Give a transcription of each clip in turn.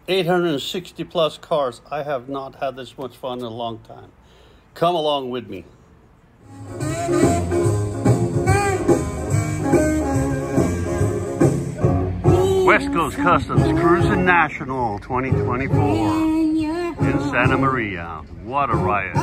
860 plus cars. I have not had this much fun in a long time. Come along with me. West Coast Customs Cruising National 2024 in Santa Maria. What a riot.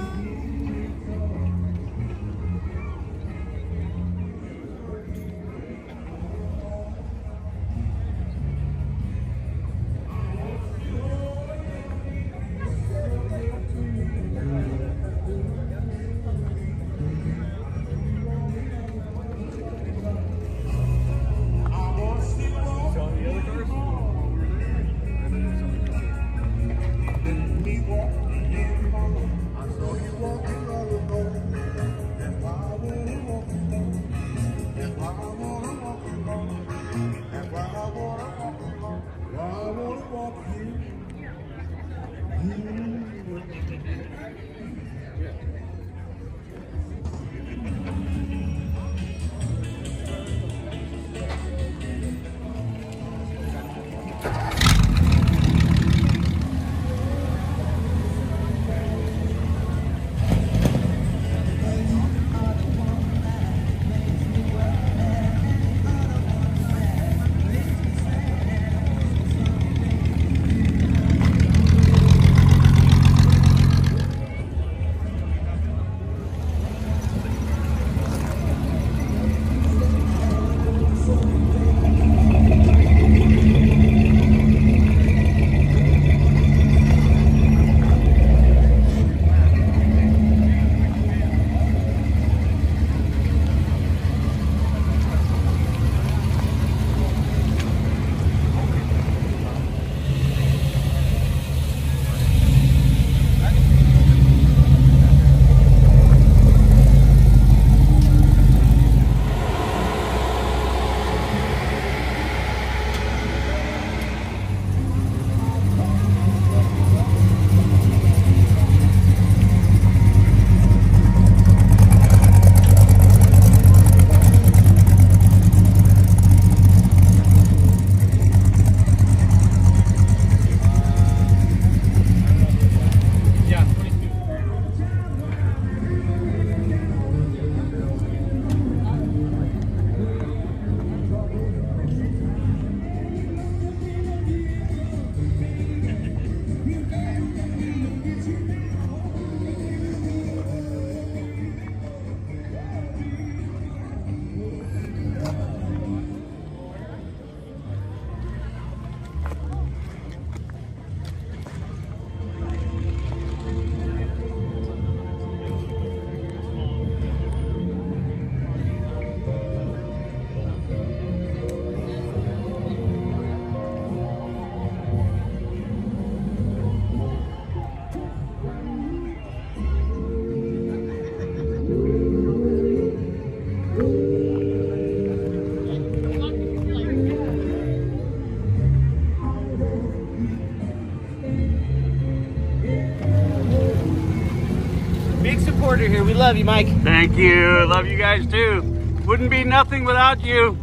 Here. We love you, Mike. Thank you. Love you guys too. Wouldn't be nothing without you.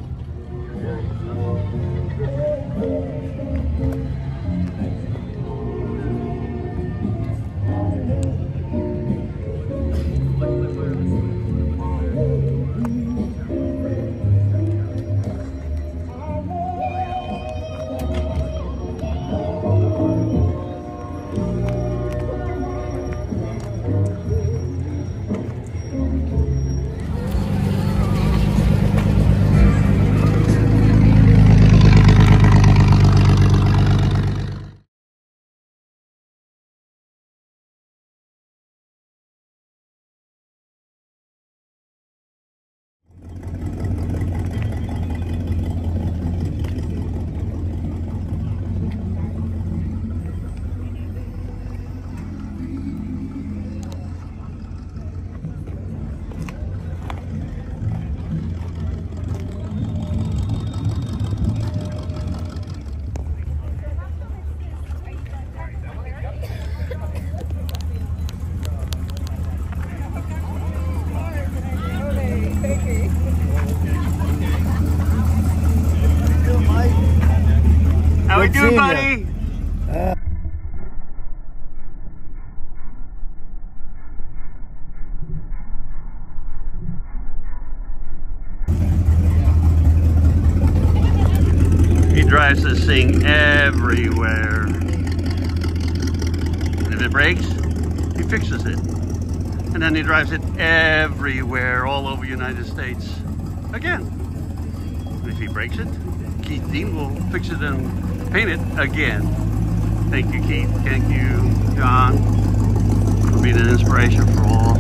How we doing, buddy? He drives this thing everywhere. And if it breaks, he fixes it. And then he drives it everywhere, all over the United States. Again. And if he breaks it, Keith Dean will fix it and paint it again. Thank you, Keith. Thank you, John, for being an inspiration for all.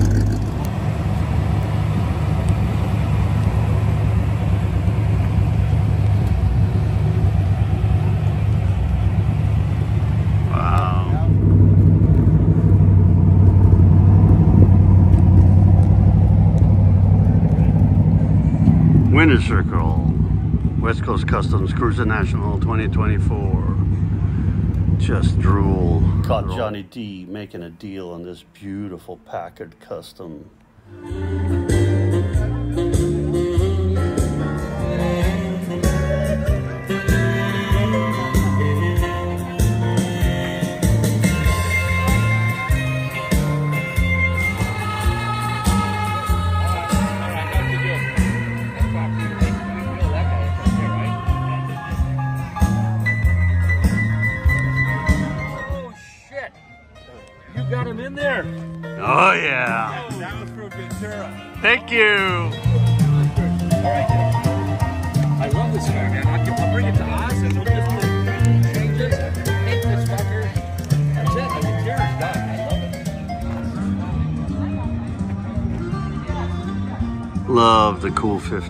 Winter Circle, West Coast Customs Cruiser National 2024. Just drool. Caught Johnny D making a deal on this beautiful Packard Custom. Got him in there. Oh yeah. That was for Ventura. Thank you. All right. I love this car, man. I'll bring it to Oz and we'll just change it, paint this fucker. That's it. The Ventura's done. I love it. Love the Cool 50.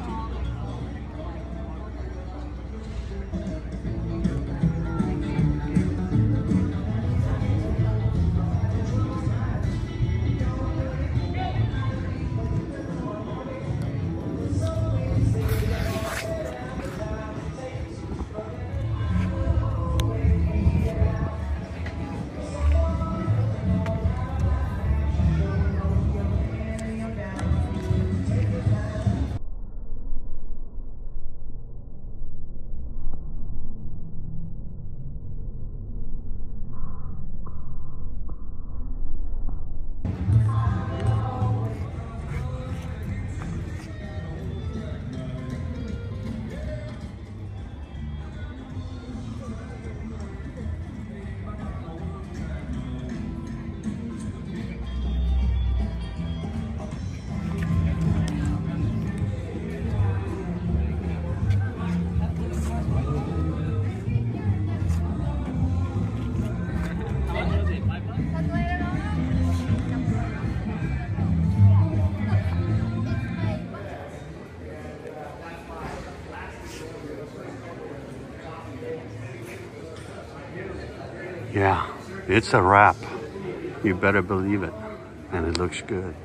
Yeah, it's a wrap. You better believe it. And it looks good.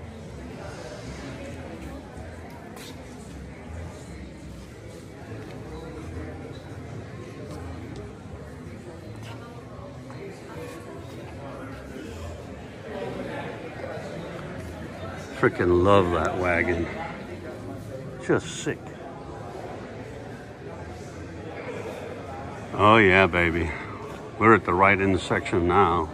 Freaking love that wagon. Just sick. Oh yeah, baby. We're at the right intersection now.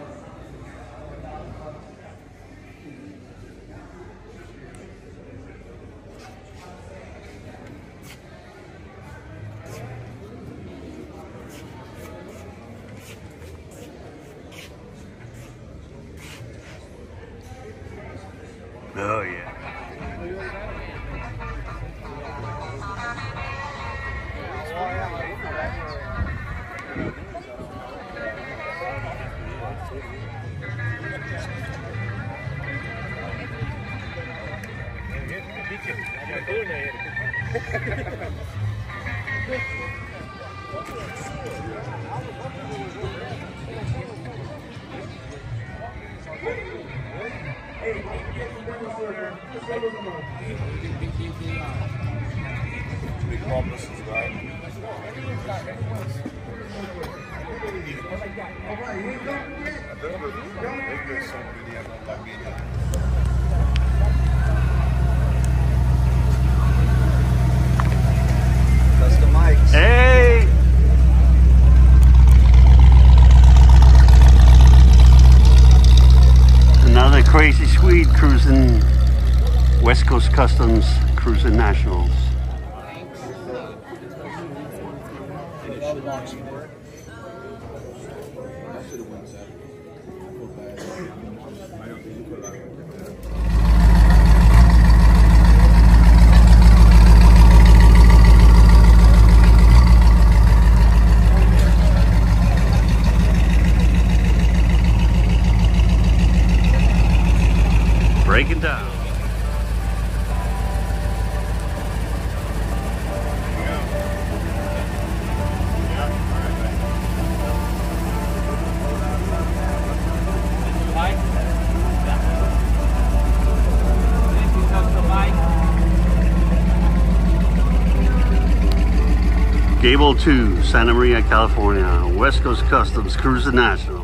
Oh yeah. Hey! West Coast Customs Cruising Nationals. Breaking down. Gable 2, Santa Maria, California. West Coast Customs Cruising National.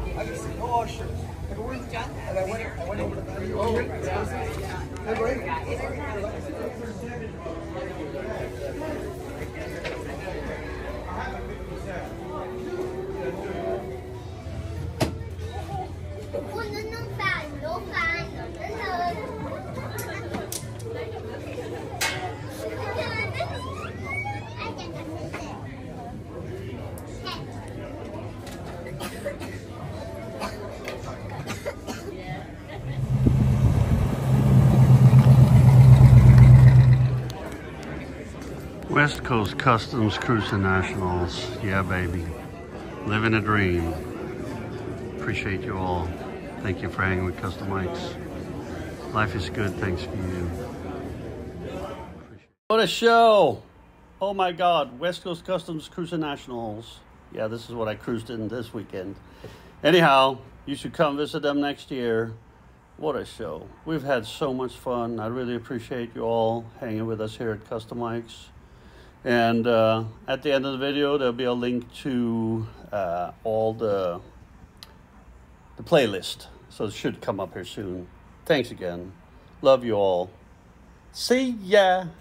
West Coast Customs Cruising Nationals. Yeah, baby. Living a dream. Appreciate you all. Thank you for hanging with Custom Mikes. Life is good thanks to you. What a show! Oh my God, West Coast Customs Cruising Nationals. Yeah, this is what I cruised in this weekend. Anyhow, you should come visit them next year. What a show. We've had so much fun. I really appreciate you all hanging with us here at Custom Mikes. And at the end of the video, there'll be a link to all the playlist. So it should come up here soon. Thanks again. Love you all. See ya.